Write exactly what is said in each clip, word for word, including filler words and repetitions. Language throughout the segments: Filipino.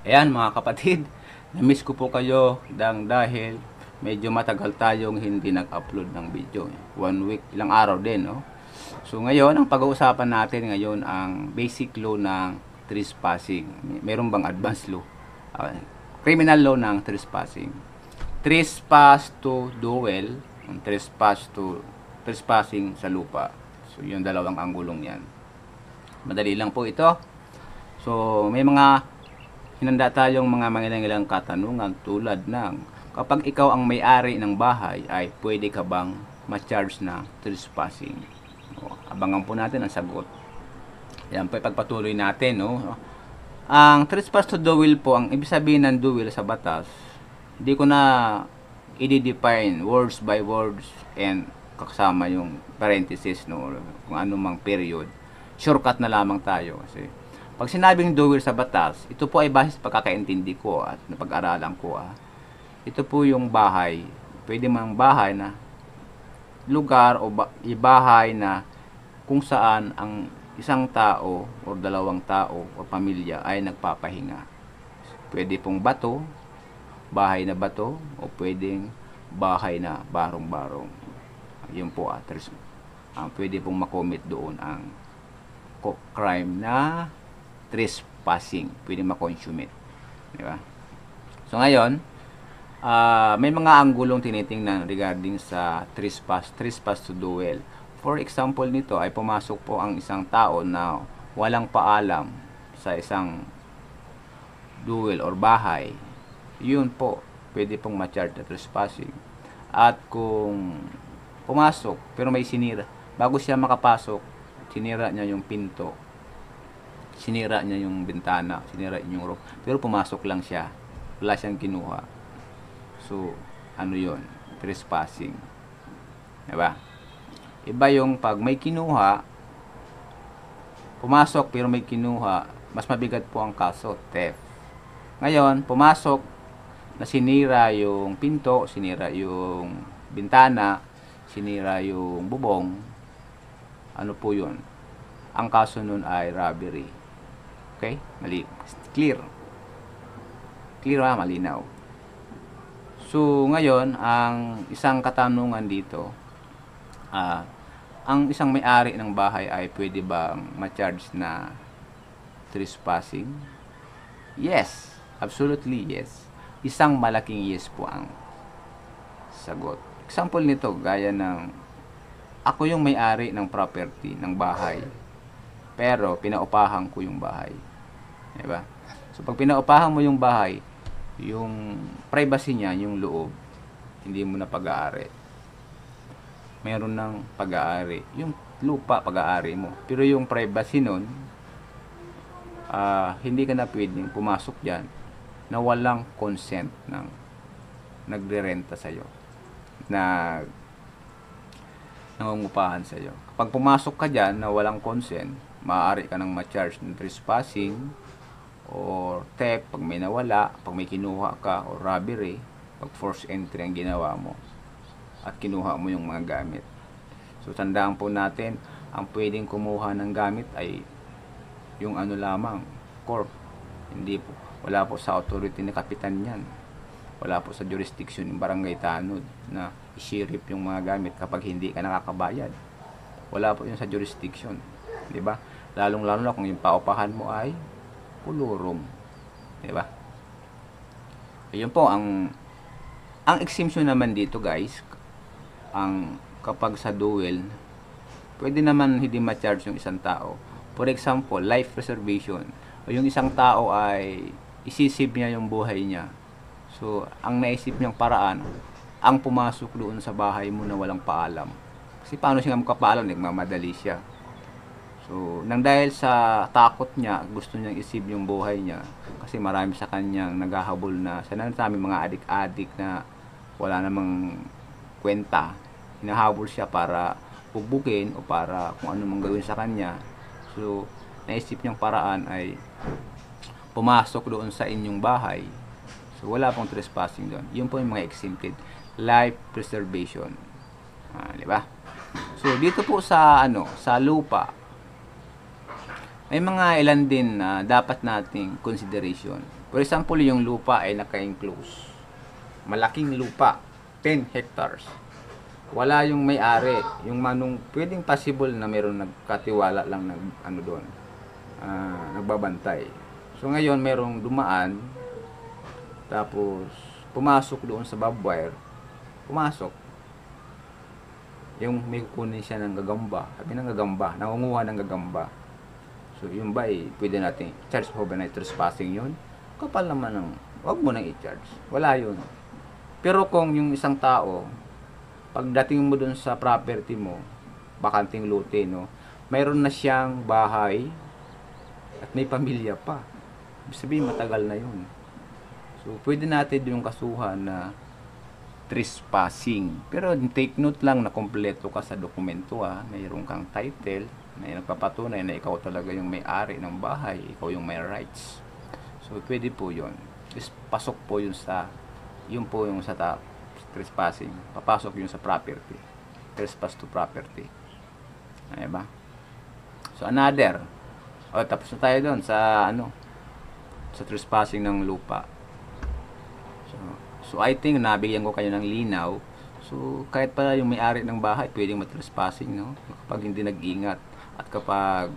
Ayan mga kapatid, na-miss ko po kayo dang dahil medyo matagal tayong hindi nag-upload ng video. One week, ilang araw din, no? So ngayon, ang pag-uusapan natin ngayon ang basic law ng trespassing. Meron bang advanced law? Uh, criminal law ng trespassing. Trespass to duel, trespass to trespassing sa lupa. So yung dalawang anggulong yan. Madali lang po ito. So may mga hinanda tayong mga mangilang-ilang katanungan tulad ng kapag ikaw ang may-ari ng bahay ay pwede ka bang ma-charge na trespassing? O, abangan po natin ang sagot. Yan po ipagpatuloy natin, no? Ang trespass to duel po, ang ibig sabihin ng duel sa batas, hindi ko na i-define words by words and kasama yung parenthesis, no? Kung anumang period. Shortcut na lamang tayo kasi pag sinabing duel sa batas, ito po ay base sa pagkakaintindi ko at napag-aralan ko. Ah. Ito po yung bahay. Pwede mang bahay na lugar o bahay na kung saan ang isang tao o dalawang tao o pamilya ay nagpapahinga. Pwede pong bato, bahay na bato, o pwedeng bahay na barong-barong. Yun po at ah, pwede pong makomit doon ang crime na trespassing, pwede ma-consummate, di ba? So ngayon, uh, may mga anggulong tinitingnan regarding sa trespass, trespass to duel. For example nito ay pumasok po ang isang tao na walang paalam sa isang duel or bahay. Yun po, pwede pong ma-charge na trespassing. At kung pumasok pero may sinira, bago siya makapasok, sinira niya yung pinto, sinira niya yung bintana, sinira yung roof, pero pumasok lang siya, wala siyang kinuha. So, ano yun? Trespassing. Diba? Iba yung pag may kinuha, pumasok pero may kinuha, mas mabigat po ang kaso, theft. Ngayon, pumasok, na sinira yung pinto, sinira yung bintana, sinira yung bubong, ano po yun? Ang kaso nun ay robbery. Okay? Mali. Clear. Clear ha? Malinaw. So, ngayon, ang isang katanungan dito, ah, ang isang may-ari ng bahay ay pwede bang ma-charge na trespassing? Yes. Absolutely yes. Isang malaking yes po ang sagot. Example nito, gaya ng ako yung may-ari ng property, ng bahay, pero pinaupahan ko yung bahay. Diba? So, pag pinaupahan mo yung bahay, yung privacy niya, yung loob, hindi mo na pag-aari. Meron ng pag-aari. Yung lupa, pag-aari mo. Pero yung privacy nun, uh, hindi ka na pwedeng pumasok dyan na walang consent ng nagre-renta sa'yo. Nag nangungupahan sa'yo. Kapag pumasok ka dyan na walang consent, maaari ka nang ma-charge ng trespassing or theft pag may nawala, pag may kinuha ka, or robbery pag forced entry ang ginawa mo at kinuha mo yung mga gamit. So tandaan po natin, ang pwedeng kumuha ng gamit ay yung ano lamang, corp. Hindi po, wala po sa authority ni kapitan yan, wala po sa jurisdiction ng barangay tanod na i-sheriff yung mga gamit kapag hindi ka nakakabayad. Wala po yun sa jurisdiction, di ba? Lalong lalo na kung yung paupahan mo ay pulurom, di ba? Ayun po ang ang exemption naman dito, guys. Ang kapag sa duel, pwede naman hindi ma-charge yung isang tao. For example, life preservation. O yung isang tao ay isisave niya yung buhay niya. So, ang naisip niyang paraan, ang pumasok doon sa bahay mo na walang paalam. Kasi paano siya magpapaalam? Nagmamadali siya. So, nang dahil sa takot niya, gusto niyang isave yung buhay niya. Kasi marami sa kanyang naghahabol na, sa namin mga adik-adik na wala namang kwenta. Hinahabol siya para bugbugin o para kung ano mang gawin sa kanya. So, naisip niyang paraan ay pumasok doon sa inyong bahay. So, wala pong trespassing doon. Yun po yung mga exempted. Life preservation. Ah, di ba? So, dito po sa, ano, sa lupa, may mga ilan din na dapat nating consideration. For example, yung lupa ay naka-enclose. Malaking lupa, ten hectares. Wala yung may-ari, yung manong pwedeng possible na mayroong nagkatiwala lang ng ano doon, uh, nagbabantay. So ngayon mayroong dumaan, tapos pumasok doon sa barbed wire, pumasok. Yung may kukunin siya ng gagamba, sabi ng gagamba, nangunguha ng gagamba. So yun ba eh, pwede natin charge overnight trespassing yun? Kapal naman ng, wag mo nang i-charge. Wala yun. Pero kung yung isang tao, pagdating mo dun sa property mo, bakanting lote, no, mayroon na siyang bahay at may pamilya pa. Ibig sabihin, matagal na yun. So, pwede natin yung kasuhan na trespassing. Pero take note lang na kompleto ka sa dokumento, ha. Mayroon kang title na nagpapatunay na ikaw talaga yung may-ari ng bahay, ikaw yung may rights. So, pwede po yun. Is pasok po yun sa, yun po yung sa top. Trespassing, papasok yun sa property, trespass to property. Ay ba? So another, o oh, tapos na tayo doon sa ano, sa trespassing ng lupa. So, so I think nabigyan ko kayo ng linaw. So kahit pala yung may-ari ng bahay pwedeng matrespassing, no, kapag hindi nag-ingat at kapag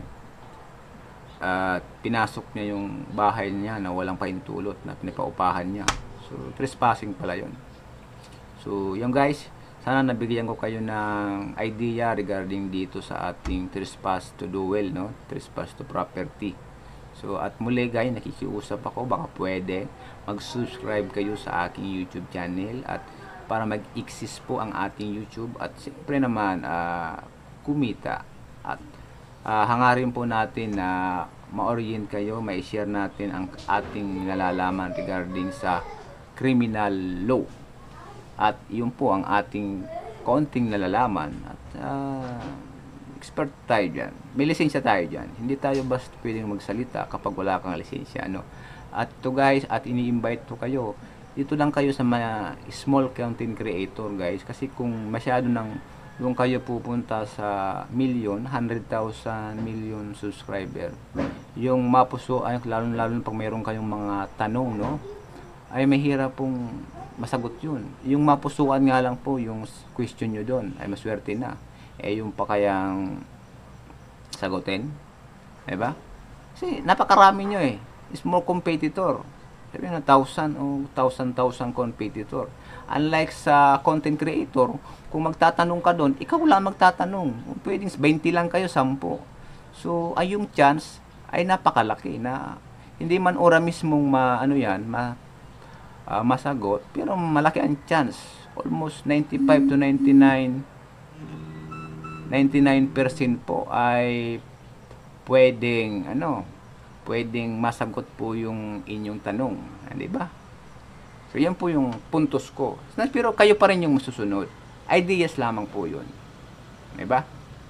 uh, pinasok niya yung bahay niya na walang pahintulot na pinapaupahan niya. So trespassing pala yun. So, yung guys, sana nabigyan ko kayo ng idea regarding dito sa ating trespass to duel, no? Trespass to property. So, at muli guys, nakikiusap ako, baka pwede mag-subscribe kayo sa aking YouTube channel at para mag-exist po ang ating YouTube at siyempre naman, uh, kumita. At uh, hangarin po natin na ma-orient kayo, ma-share natin ang ating nalalaman regarding sa criminal law. At yun po ang ating konting nalalaman at uh, expert tayo dyan. May lisensya tayo dyan. Hindi tayo basta pwedeng magsalita kapag wala kang lisensya, ano. At to guys, at ini-invite to kayo, dito lang kayo sa mga small content creator guys, kasi kung masyado nang yung kayo pupunta sa million, one hundred thousand million subscriber, yung mapuso ay lalo lalo pag mayroon kayong mga tanong, no, ay mahirap pong masagot yun. Yung mapusuan nga lang po yung question nyo doon ay maswerte na. Eh yung pa kayang sagutin, diba? Kasi napakarami nyo eh. Small competitor. Sabi na thousand o thousand thousand competitor. Unlike sa content creator, kung magtatanong ka doon, ikaw lang magtatanong. Pwedeng twenty lang kayo, ten. So ay yung chance ay napakalaki na hindi man ora mismong ma ano yan, ma Uh, masagot, pero malaki ang chance, almost ninety-five to ninety-nine ninety-nine percent po ay pwedeng ano, pwedeng masagot po yung inyong tanong, di ba? So yan po yung puntos ko. Pero kayo pa rin yung masusunod. Ideas lamang po yun, di ba?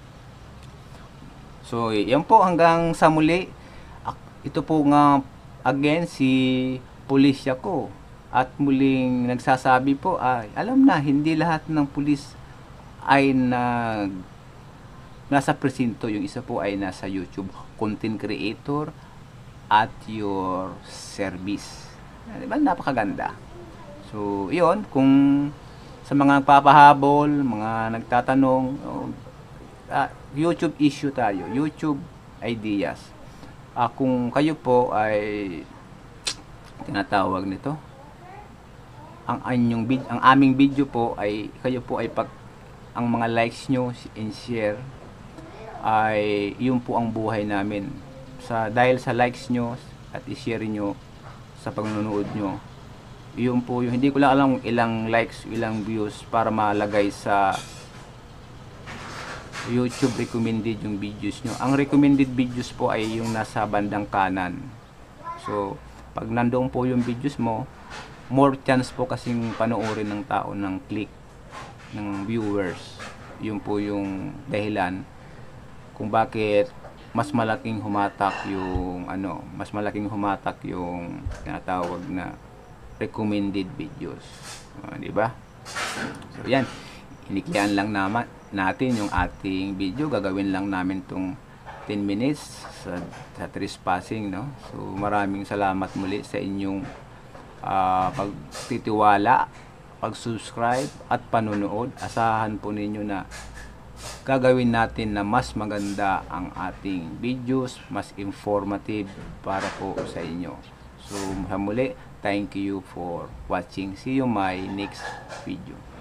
So yan po, hanggang sa muli. Ito po nga again si Pulisya ko. At muling nagsasabi po, ay, alam na, hindi lahat ng pulis ay nag, nasa presinto. Yung isa po ay nasa YouTube. Content creator at your service. Diba? Napakaganda. So, yun. Kung sa mga nagpapahabol, mga nagtatanong, uh, YouTube issue tayo. YouTube ideas. Uh, kung kayo po ay tinatawag nito, ang anyong vid ang aming video po ay kayo po ay pag ang mga likes nyo and share ay yun po ang buhay namin sa dahil sa likes nyo at i-share nyo sa pagnunood nyo, yun po yung hindi ko lang alam ilang likes, ilang views para malagay sa YouTube recommended yung videos nyo. Ang recommended videos po ay yung nasa bandang kanan. So pag nandoon po yung videos mo, more chance po kasing panoorin ng tao ng click ng viewers. Yun po yung dahilan kung bakit mas malaking humatak yung ano, mas malaking humatak yung tinatawag na recommended videos. Uh, di ba? So yan, iniklian lang naman natin yung ating video. Gagawin lang namin tong fifteen minutes sa, sa trespassing, no? So maraming salamat muli sa inyong uh, pagtitiwala, pag-subscribe at panunood. Asahan po ninyo na gagawin natin na mas maganda ang ating videos, mas informative para po sa inyo. So sa muli, thank you for watching. See you my next video.